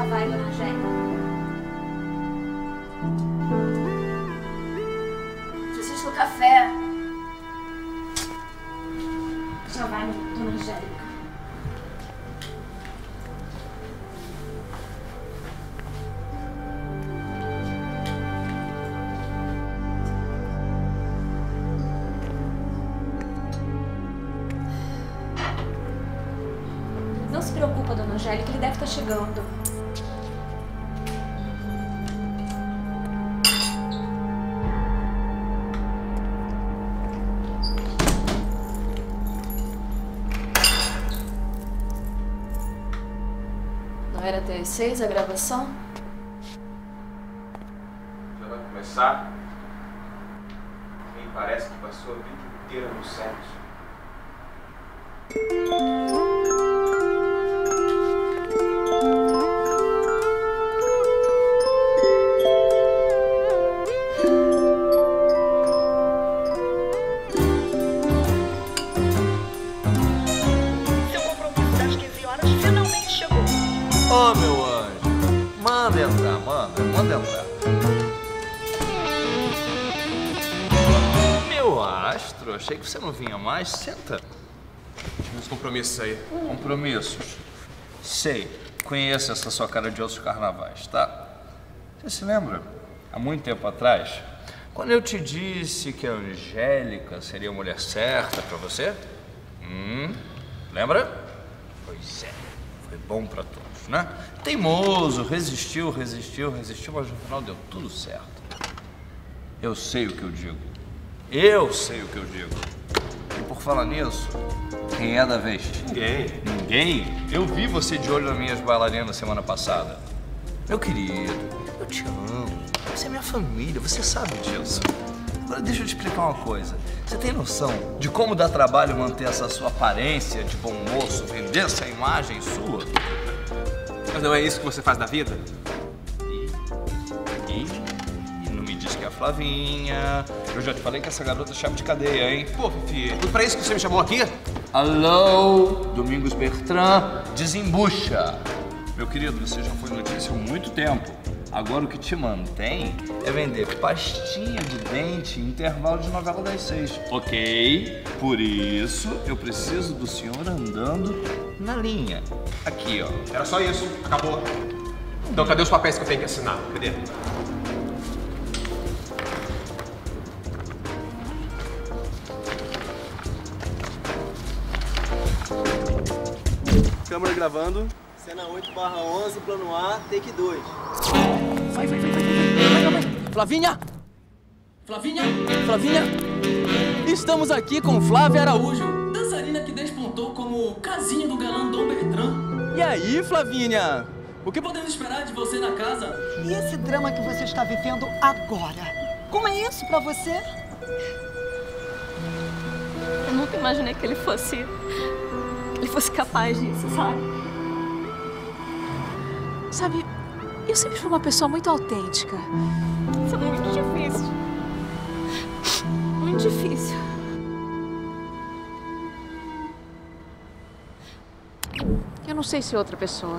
Já vai, dona Angélica. Preciso do café. Já vai, dona Angélica. Não se preocupa, dona Angélica, ele deve estar chegando. Não era até às 6 a gravação? Já vai começar? Quem parece que passou a vida inteira no sexo. Ô, meu anjo, manda entrar, manda entrar. Meu astro, achei que você não vinha mais. Senta. Tinha uns compromissos aí. Compromissos. Sei, conheço essa sua cara de outros carnavais, tá? Você se lembra? Há muito tempo atrás, quando eu te disse que a Angélica seria a mulher certa pra você? Lembra? Pois é, foi bom pra todos, né? Teimoso, resistiu, mas no final deu tudo certo. Eu sei o que eu digo. E por falar nisso, quem é da vez? Ninguém? Eu vi você de olho nas minhas bailarinas semana passada. Meu querido, eu te amo. Você é minha família, você sabe disso. Agora deixa eu te explicar uma coisa. Você tem noção de como dá trabalho manter essa sua aparência de bom moço, vender essa imagem sua? Mas não é isso que você faz da vida? E não me diz que é a Flavinha. Eu já te falei que essa garota é chave de cadeia, hein? Pô, Fifi, tudo pra isso que você me chamou aqui? Alô, Domingos Bertrand, desembucha. Meu querido, você já foi notícia há muito tempo. Agora o que te mantém é vender pastinha de dente em intervalo de novela das 6, ok? Por isso, eu preciso do senhor andando na linha. Aqui, ó. Era só isso, acabou. Então cadê os papéis que eu tenho que assinar? Cadê? Câmera gravando. Cena 8/11, plano A, take 2. Vai. Flavinha! Estamos aqui com Flávia Araújo, dançarina que despontou como casinha do galã Dom Bertrand. E aí, Flavinha? O que podemos esperar de você na casa? E esse drama que você está vivendo agora? Como é isso pra você? Eu nunca imaginei que ele fosse capaz disso, sabe? Sabe, eu sempre fui uma pessoa muito autêntica. Isso é muito difícil. Muito difícil. Eu não sei se outra pessoa.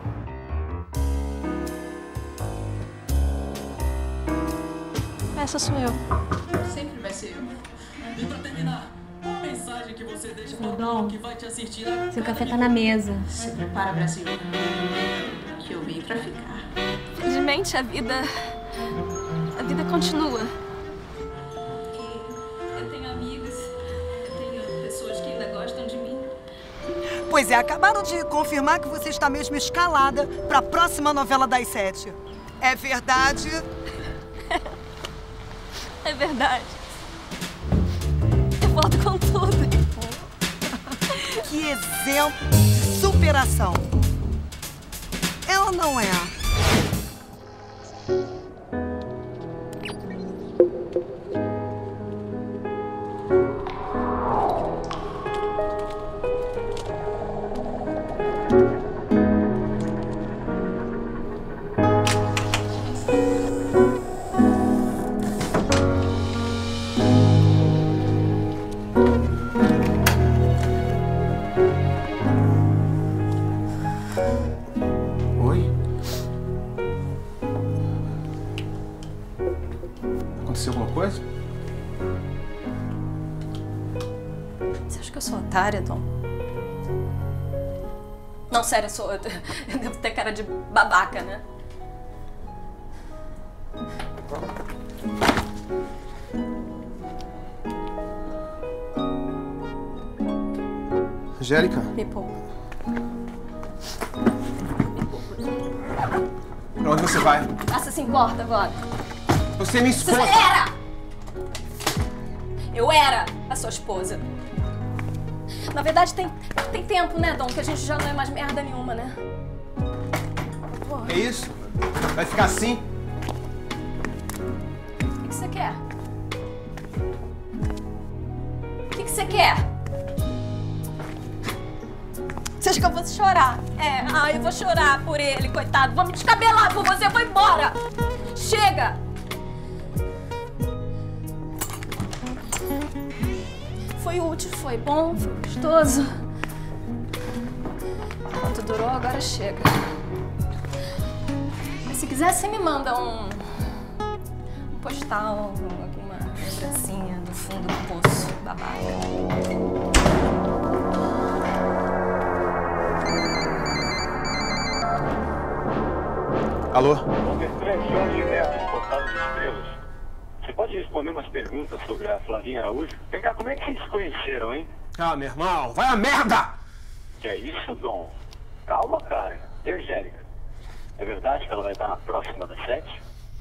Essa sou eu. Sempre vai ser eu. E pra terminar, uma mensagem que você deixa para o Dom que vai te assistir a... Seu café tá na mesa. Se prepara, Brasil, que eu vim pra ficar. Felizmente, a vida continua. E eu tenho amigos, eu tenho pessoas que ainda gostam de mim. Pois é, acabaram de confirmar que você está mesmo escalada para a próxima novela das 7. É verdade? É verdade. Eu volto com tudo. Que exemplo de superação. Ela não é. Oi? Aconteceu alguma coisa? Você acha que eu sou otária, Tom? Não, sério, eu devo ter cara de babaca, né? Angélica? Me poupa. Pra onde você vai? Passa se importa agora. Você é minha esposa! Você era! Eu era a sua esposa. Na verdade, tem tempo, né, Dom? Que a gente já não é mais merda nenhuma, né? Porra. É isso? Vai ficar assim? O que você quer? O que você quer? Você acha que eu vou chorar? Eu vou chorar por ele, coitado. Vou me descabelar por você, eu vou embora! Chega! Foi útil, foi bom, foi gostoso. Enquanto durou, agora chega. Mas se quiser, você me manda um postal, alguma lembrancinha do fundo do poço, babaca. Alô? Bertrand, Jorge Neto, Portal de Estrelas. Você pode responder umas perguntas sobre a Flavinha Araújo? Vem cá, como é que vocês se conheceram, hein? Ah, meu irmão, vai a merda! Que é isso, Dom? Calma, cara. E Angélica? É verdade que ela vai estar na próxima das 7?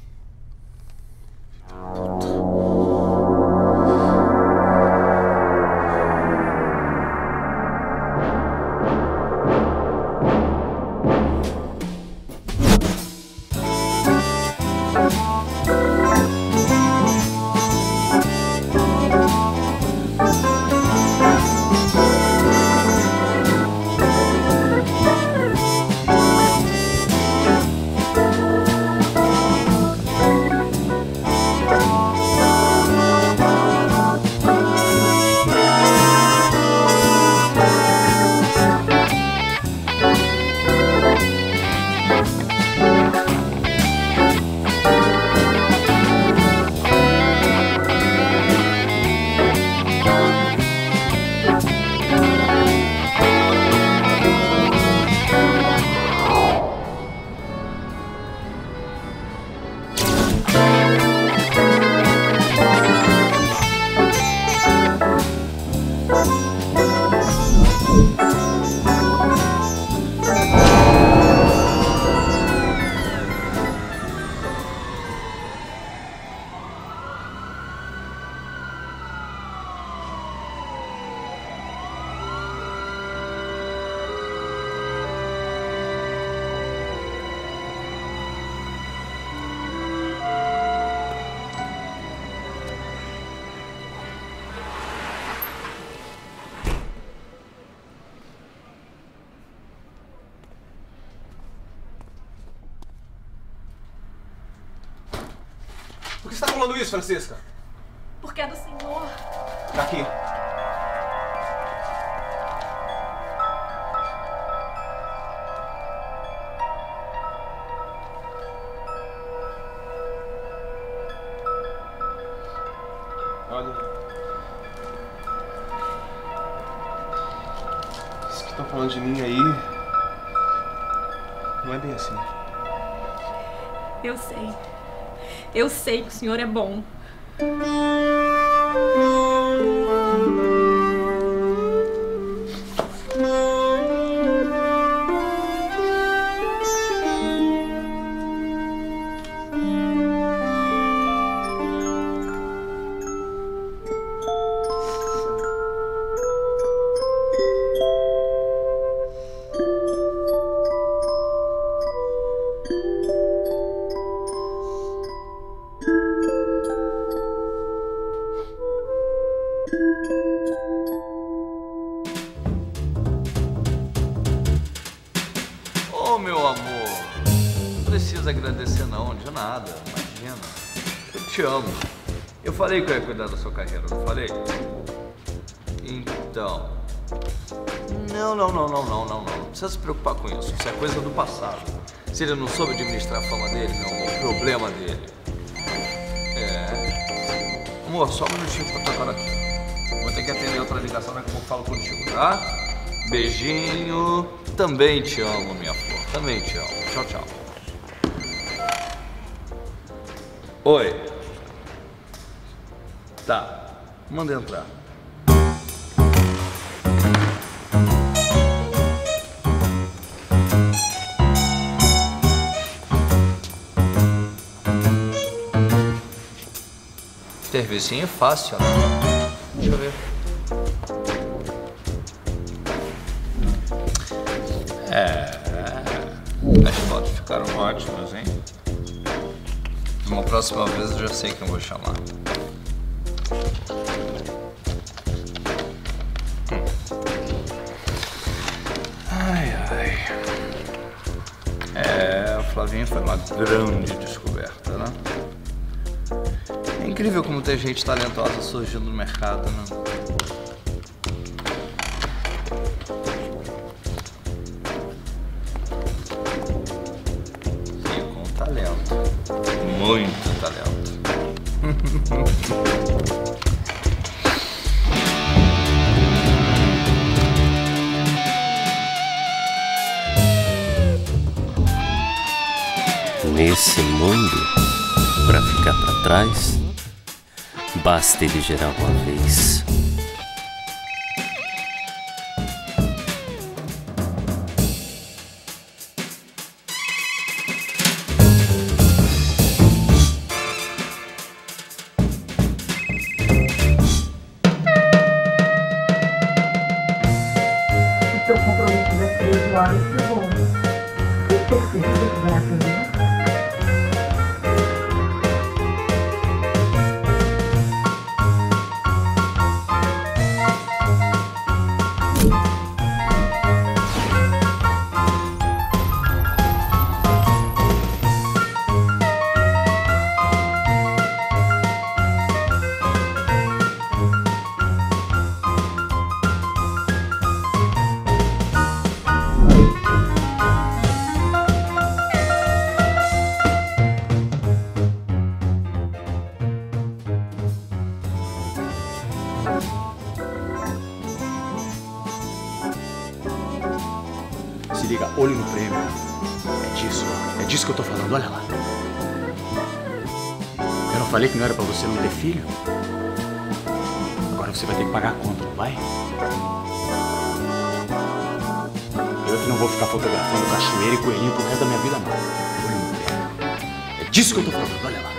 Por que você tá falando isso, Francisca? Porque é do senhor. Daqui. Olha. Isso que estão falando de mim aí não é bem assim. Eu sei. Eu sei que o senhor é bom. Ô, meu amor, não precisa agradecer não, de nada, imagina. Eu te amo. Eu falei que eu ia cuidar da sua carreira, não falei? Então... Não precisa se preocupar com isso, isso é coisa do passado. Se ele não soube administrar a fama dele, meu amor, problema dele. É... Amor, só um minutinho pra tocar aqui. Vou ter que atender outra ligação, daqui a pouco eu falo contigo, tá? Beijinho. Também te amo, minha flor. Também te amo. Tchau, tchau. Oi. Tá. Manda entrar. Serviçinho é fácil, né? Deixa eu ver. As fotos ficaram ótimas, hein? Uma próxima vez eu já sei quem eu vou chamar. A Flavinha foi uma grande descoberta, né? É incrível como tem gente talentosa surgindo no mercado, né? E com talento. Muito talento. Nesse mundo, pra ficar pra trás, basta ele gerar uma vez. O seu compromisso das 13 horas chegou. Tem certeza que vai atender? Se liga, olho no prêmio. É disso que eu tô falando, olha lá. Eu não falei que não era pra você não ter filho? Agora você vai ter que pagar a conta, não vai? Eu que não vou ficar fotografando cachoeira e coelhinho pro resto da minha vida, não. Olho no prêmio. É disso que eu tô falando, olha lá.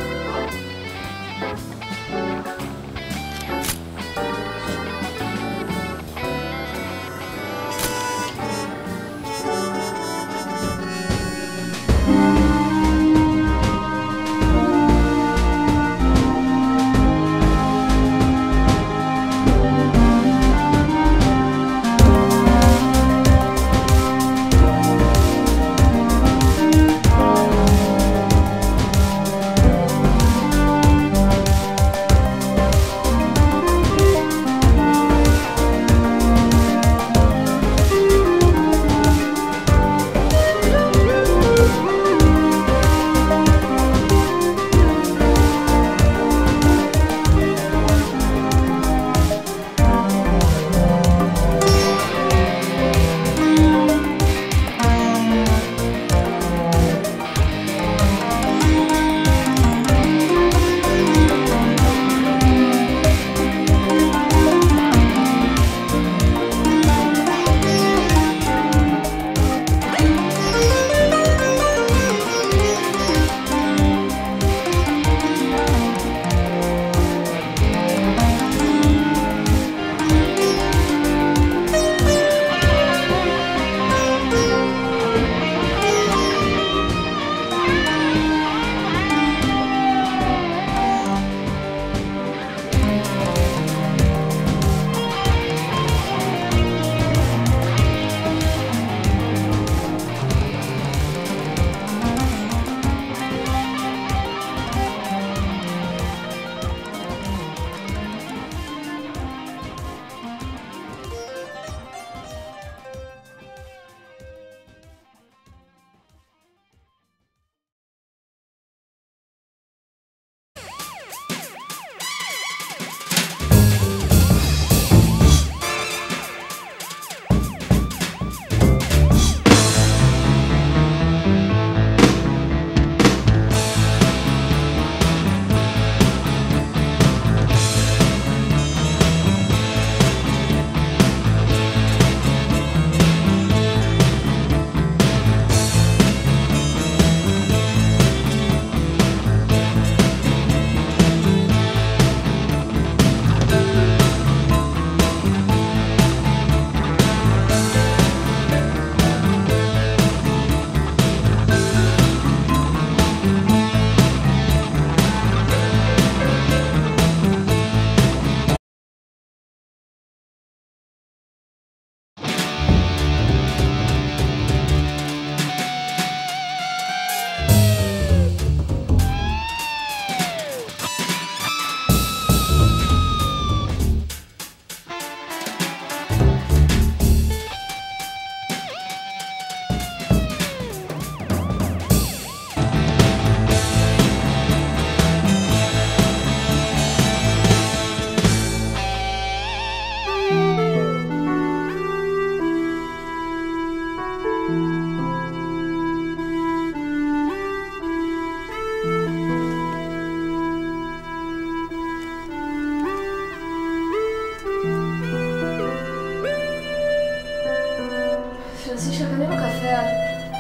Francisca, cadê meu café?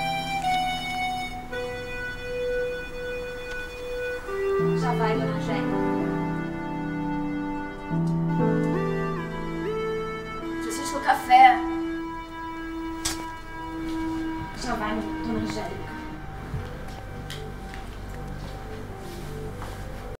Já vai, dona Angélica. Francisca, o café. Já vai, dona Angélica.